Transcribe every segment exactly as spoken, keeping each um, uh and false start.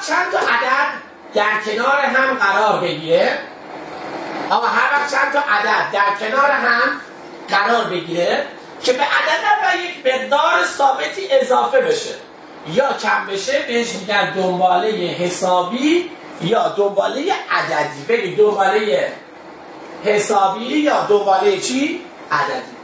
وقت چند تا عدد در کنار هم قرار بگیره، آقا هر وقت چند تا عدد در کنار هم قرار بگیره که به عدد اول یک مقدار ثابتی اضافه بشه یا کم بشه، بهش میگن دنباله حسابی یا دنباله عددی. بگید دنباله حسابی یا دنباله چی؟ عددی.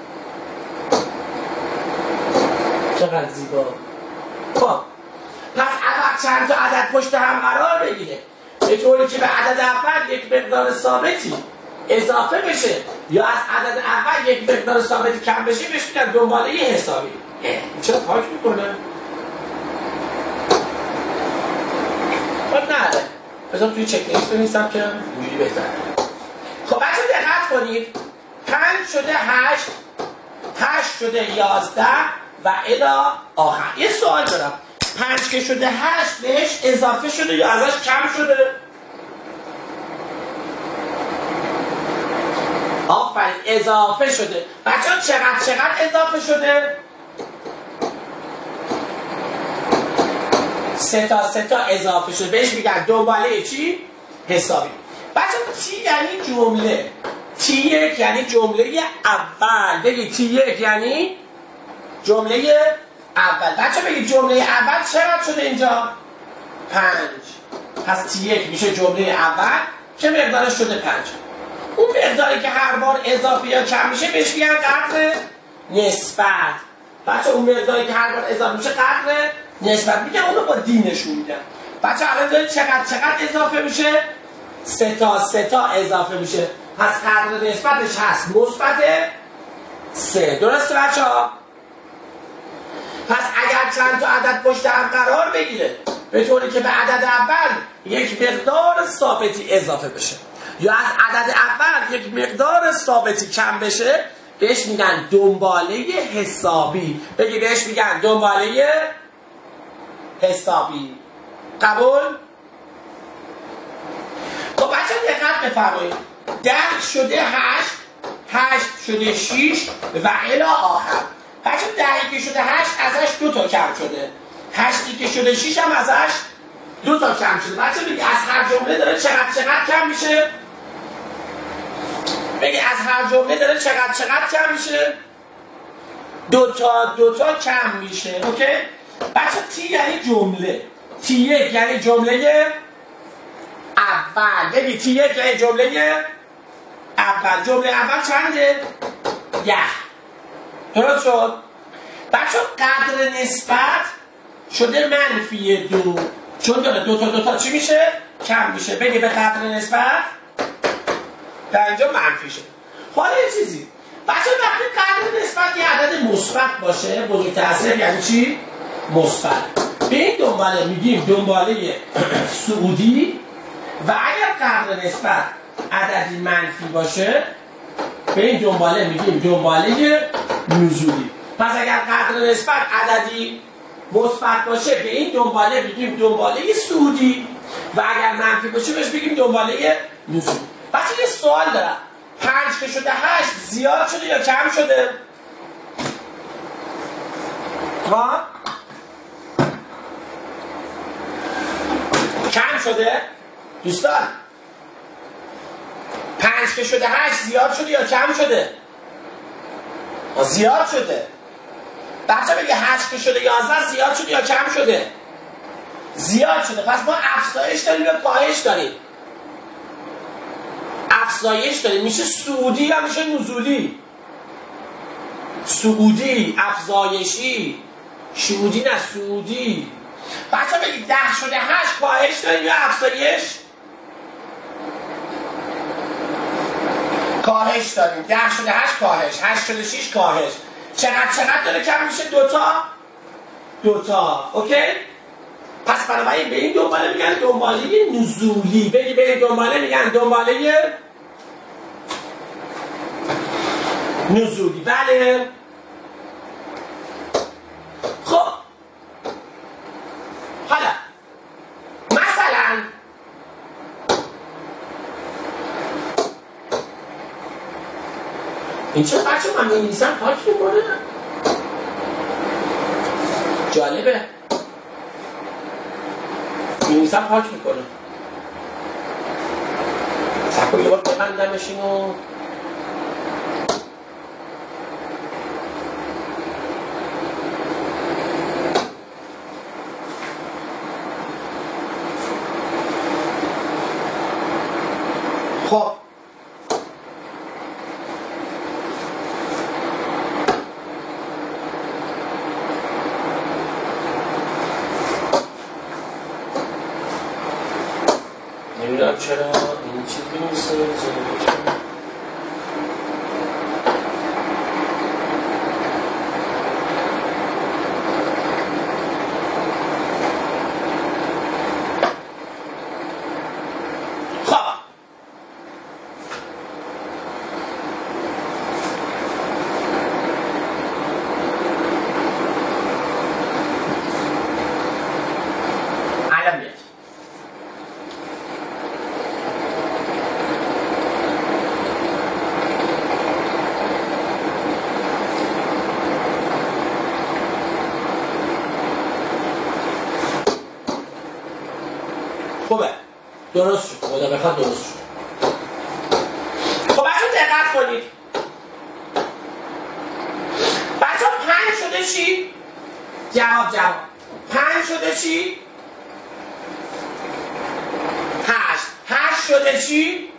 چقدر زیبا. خب پس اول چند تا عدد پشت هم قرار بگیره به طوری که به عدد اول یک مقدار ثابتی اضافه بشه یا از عدد اول یک مقدار ثابتی کم بشه، بهش میگن دنباله حسابی. چرا پاک میکنه؟ خب نه بذارم توی چک لیست بنویسم که اینجوری بهتره. خب بچه دقت کنید، پنج شده هشت، هشت شده یازده و الی آخر. یه سوال دارم، پنج که شده هشت بهش اضافه شده یا ازش کم شده؟ آفرین، اضافه شده. بچه ها چقدر چقدر اضافه شده؟ سه تا سه تا اضافه شده، بهش میگن دنباله چی؟ حسابی. بچه تی یعنی جمله، تی یک یعنی جمله اول. بگید تی یک یعنی جمله اول. بچه بگید جمله اول چقدر شده اینجا؟ پنج. پس تی یک میشه جمله اول که مقدارش شده پنج. اون مقداری که هر بار اضافه یا کم میشه بهش میگن قدر نسبت. بچه اون مقداری که هر بار اضافه میشه قدر نسبت. میگن اونو با دی نشون میدن. بچه الان دارید چقدر چقدر اضافه میشه؟ سه تا سه تا اضافه میشه. پس قدر نسبتش هست مثبت سه. درسته بچه ها؟ پس اگر چند تا عدد پشت هم قرار بگیره به طوری که به عدد اول یک مقدار ثابتی اضافه بشه یا از عدد اول یک مقدار ثابتی کم بشه، بهش میگن دنباله حسابی. بگی بهش میگن دنباله حسابی. قبول؟ خب بچه دقت بفرمایید، ده شده هشت، هشت شده شیش و الی آخر. بچه دهی که شده هشت ازش دو تا کم شده، هشتی که شده شیش هم ازش دو تا کم شده. بچه بگی از هر جمله داره چقدر چقدر کم میشه؟ بگی از هر جمله داره چقدر چقدر کم میشه؟ دو تا دو تا کم میشه. اوکی؟ بچه تی یعنی جمله، تی یک یعنی جمله اول. بگی تی یک یعنی جمله اول. جمله اول چنده؟ ده. درست شد؟ بچه قدر نسبت شده منفی دو، چون داره دو تا دو تا چی میشه؟ کم میشه. بگی به قدر نسبت در اینجا منفی شد. حالا یه چیزی بچه وقتی قدر نسبت یه عدد مثبت باشه، بزرگتر از صفر یعنی چی؟ مثبت. به این دنباله میگیم دنباله صعودی و اگر قدر نسبت عددی منفی باشه به این دنباله میگیم دنباله نزولی. پس اگر قدر نسبت عددی مثبت باشه به این دنباله میگیم دنباله صعودی و اگر منفی باشه بهش میگیم دنباله نزولی. پس یه سوال دارم، پنج که شده هشت زیاد شده یا کم شده؟ ها؟ کم شده؟ دوستان پنج که شده هشت زیاد شده یا کم شده؟ زیاد شده. بچه بگه هشت که شده یازده زیاد شده یا کم شده؟ زیاد شده. پس ما افزایش داریم یا کاهش داریم؟ افزایش داریم. میشه صعودی یا میشه نزولی؟ صعودی، افزایشی، صعودی نه صعودی. بچه بگید ده شده هشت کاهش داریم یا افزایش؟ کاهش داریم. ده شده هشت کاهش، هشت شده شیش کاهش. چقدر چقدر داره کم میشه؟ دوتا دوتا. اوکی؟ پس بنابراین به این دنباله میگن دنباله نزولی. بگی به این دنباله میگن دنباله نزولی. بله؟ خب حالا مثلا این چه بچه من می‌نویسم پاک می‌کنه؟ جالبه. می‌نویسم پاک میکنه. سکو یه بار ببندمش اینو. خب نمیدونم چرا این چیز بینویسه. خوبه درست شد، خدا بخواد درست شد. خب بچه دقت کنید، بچه پنج شده چی؟ جواب جواب پنج شده چی؟ هشت هشت شده چی؟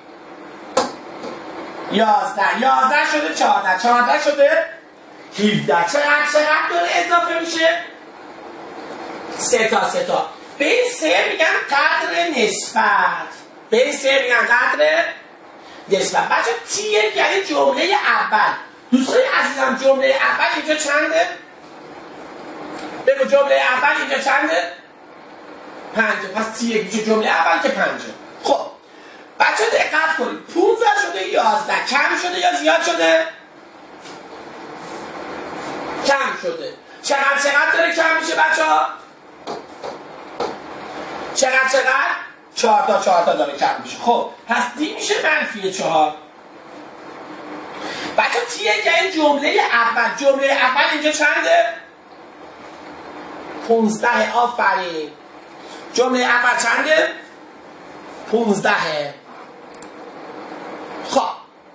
یازده یازده شده چهارده چهارده شده هفده. چقدر چقدر داره اضافه میشه؟ سه تا سه تا. به این سه میگن قدر نسبت. به این سه میگن قدر نسبت. بچه تی یک یعنی جمله اول. دوستان عزیزم جمله اول اینجا چنده؟ بگو جمله اول اینجا چنده؟ پنجه. پس تی یک میشه جمله اول که پنجه. خب بچه دقت کنید، پونزده شده یازده. کم شده یا زیاد شده؟ کم شده. چقدر چقدر داره کم میشه بچه ها؟ چقدر چقدر؟ چهار تا چهار تا داره کم میشه. خب پس دی میشه منفی چهار. بچه تی یک یعنی جمله اول. جمله اول اینجا چنده؟ پونزده. آفرین. جمله اول چنده؟ پونزده. خب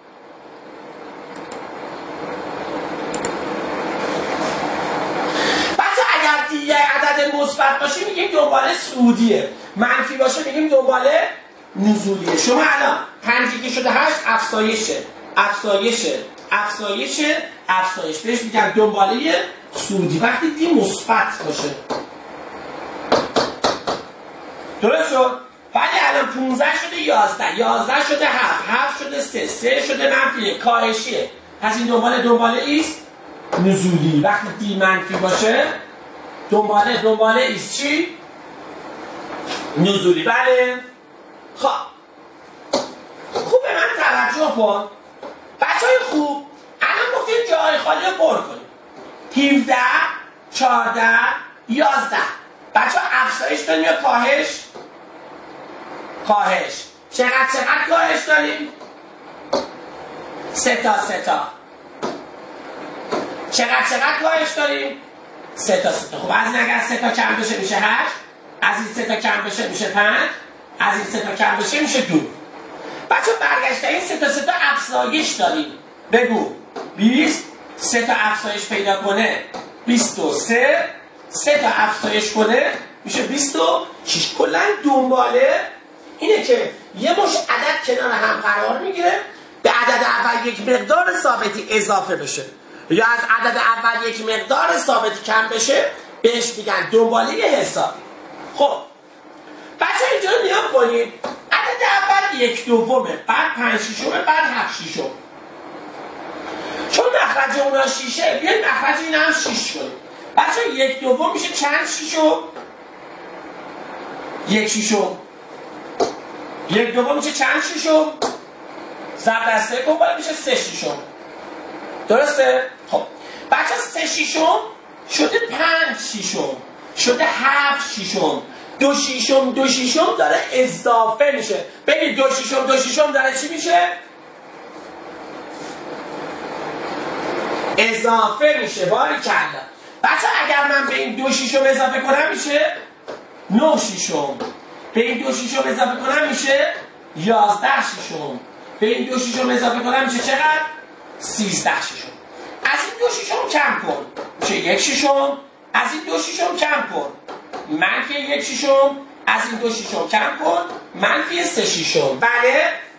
بچه اگر دی یه عدد مثبت باشه میگیم دنباله صعودیه، منفی باشه میگیم دنباله نزولیه. شما الان پنج که شده هشت افزایشه افزایشه افزایشه افزایش، بهش میگن دنباله صعودی وقتی دی مثبت باشه. درست شد؟ ولی الان پونزده شده یازده یازده شده هفت هفت شده سه سه شده منفیه، کاهشیه. پس این دنباله دنباله ایست نزولی. وقتی دی منفی باشه دنباله دنباله ایست چی؟ نزولی. بله؟ خب خوب به من توجه کن بچه های خوب. الان گفتیم جای خالی رو پر کنیم. هفده چهارده یازده. بچه ها افزایش داریم یا کاهش؟ کاهش. چقدر چقدر کاهش داریم؟ سه تا سه تا. چقدر چقدر کاهش داریم؟ سه تا سه تا. خب از این اگر سه تا کم بشه میشه هشت، از این سه تا کم بشه میشه پنج، از این سه تا کم بشه میشه دو. بچه برگشته این سه تا سه تا افزایش داریم. بگو بیست. سه تا افزایش پیدا کنه بیست و سه. سه تا افزایش کنه میشه بیست و شش. کلا دنباله اینه که یه مش عدد کنار هم قرار میگیره، به عدد اول یک مقدار ثابتی اضافه بشه یا از عدد اول یک مقدار ثابتی کم بشه، بهش میگن دنباله حسابی. خب بچه اینجا رو نگاه کنید، عدد اول یک دومه، بعد پنج شیشمه، بعد هفت شیشم. چون مخرج اونا شیشه بیاید مخرج این هم شیش کنیم. بچه یک دوم میشه چند شیشم؟ یک شیشم. یک دوم میشه چند شیشم؟ ضرب در سه کن بالا میشه سه شیشم. درسته؟ خب بچه سه شیشم شده پنج شیشم، شده هفت شیشم، دو شیشم دو شیشم داره اضافه میشه. ببین دو شیشم دو شیشم داره چی میشه؟ اضافه میشه. باری کلا بچه اگر من به این دو شیشم اضافه کنم میشه نه شیشم. به این دو شیشم اضافه کنم میشه یازده شیشم. به این دو شیشم اضافه کنم میشه چقدر؟ سیزده شیشم. از این دو شیشم کم کن میشه یک شیشم. از این دو شیشم کم کن منفی یک شیشم. از این دو شیشم کم کن منفی سه شیشم. بله